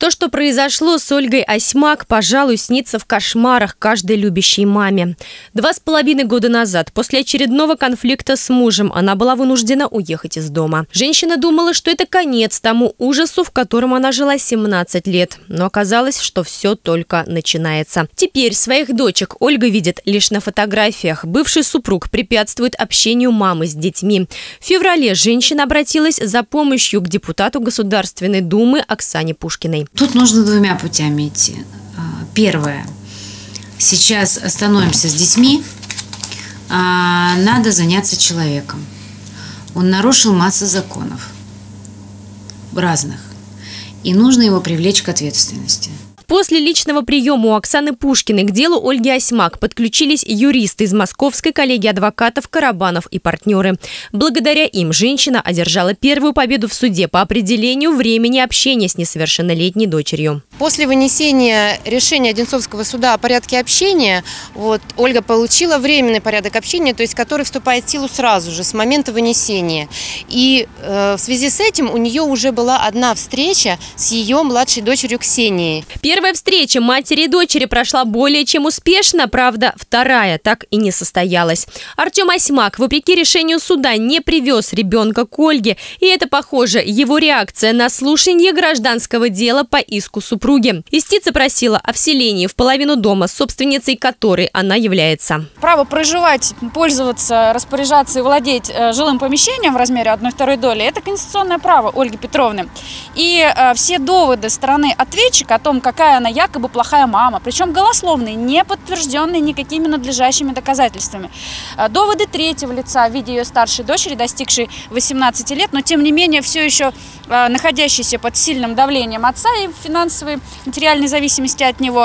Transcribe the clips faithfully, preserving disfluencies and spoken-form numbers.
То, что произошло с Ольгой Осьмак, пожалуй, снится в кошмарах каждой любящей маме. Два с половиной года назад, после очередного конфликта с мужем, она была вынуждена уехать из дома. Женщина думала, что это конец тому ужасу, в котором она жила семнадцать лет. Но оказалось, что все только начинается. Теперь своих дочек Ольга видит лишь на фотографиях. Бывший супруг препятствует общению мамы с детьми. В феврале женщина обратилась за помощью к депутату Государственной Думы Оксане Пушкиной. Тут нужно двумя путями идти. Первое. Сейчас остановимся с детьми. Надо заняться человеком. Он нарушил массу законов. Разных. И нужно его привлечь к ответственности. После личного приема у Оксаны Пушкиной к делу Ольги Осьмак подключились юристы из Московской коллегии адвокатов Карабанов и партнеры. Благодаря им женщина одержала первую победу в суде по определению времени общения с несовершеннолетней дочерью. После вынесения решения Одинцовского суда о порядке общения, вот, Ольга получила временный порядок общения, то есть который вступает в силу сразу же, с момента вынесения. И э, в связи с этим у нее уже была одна встреча с ее младшей дочерью Ксенией. Первая встреча матери и дочери прошла более чем успешно, правда, вторая так и не состоялась. Артем Осьмак, вопреки решению суда, не привез ребенка к Ольге, и это, похоже, его реакция на слушание гражданского дела по иску супруги. Истица просила о вселении в половину дома, собственницей которой она является. Право проживать, пользоваться, распоряжаться и владеть жилым помещением в размере одной второй доли – это конституционное право Ольги Петровны. И э, все доводы стороны ответчика о том, какая она якобы плохая мама, причем голословные, не подтвержденные никакими надлежащими доказательствами. Доводы третьего лица в виде ее старшей дочери, достигшей восемнадцати лет, но тем не менее все еще находящейся под сильным давлением отца и финансовой, материальной зависимости от него.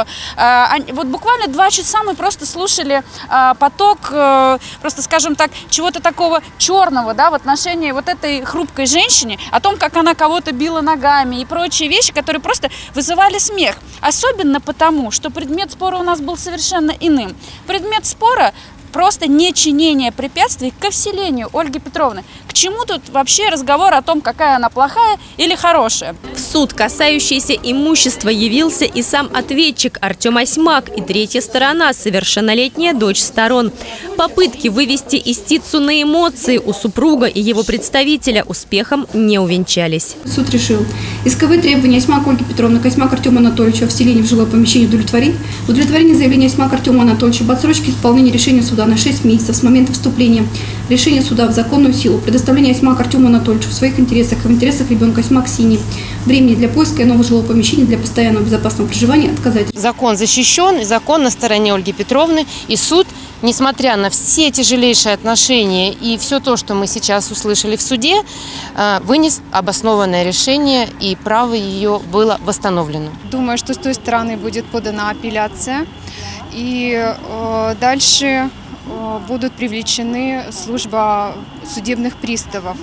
Вот буквально два часа мы просто слушали поток, просто, скажем так, чего-то такого черного, да, в отношении вот этой хрупкой женщины, о том, как она кого-то била ногами и прочие вещи, которые просто вызывали смех. Особенно потому, что предмет спора у нас был совершенно иным. Предмет спора – просто нечинение препятствий к вселению Ольги Петровны. К чему тут вообще разговор о том, какая она плохая или хорошая? В суд, касающийся имущества, явился и сам ответчик Артем Осьмак, и третья сторона – совершеннолетняя дочь сторон. Попытки вывести истицу на эмоции у супруга и его представителя успехом не увенчались. Суд решил исковые требования Осьмак Ольги Петровны к Осьмак Артему Анатольевичу о вселении в жилое помещение удовлетворить. Удовлетворение заявления Осьмак Артему Анатольевичу об отсрочке исполнения решения суда на шесть месяцев с момента вступления решения суда в законную силу, предоставление Осьмак Артему Анатольевичу в своих интересах и в интересах ребенка Осьмак Ксении времени для поиска нового жилого помещения для постоянного безопасного проживания отказать. Закон защищен, закон на стороне Ольги Петровны, и суд, несмотря на все тяжелейшие отношения и все то, что мы сейчас услышали в суде, вынес обоснованное решение, и право ее было восстановлено. Думаю, что с той стороны будет подана апелляция, и э, дальше э, будут привлечены служба судебных приставов.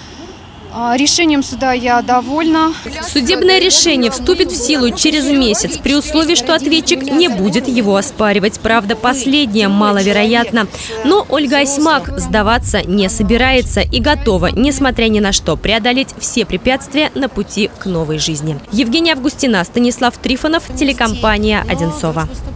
Решением суда я довольна. Судебное решение вступит в силу через месяц, при условии, что ответчик не будет его оспаривать. Правда, последнее маловероятно. Но Ольга Осьмак сдаваться не собирается и готова, несмотря ни на что, преодолеть все препятствия на пути к новой жизни. Евгения Августина, Станислав Трифонов, телекомпания «Одинцова».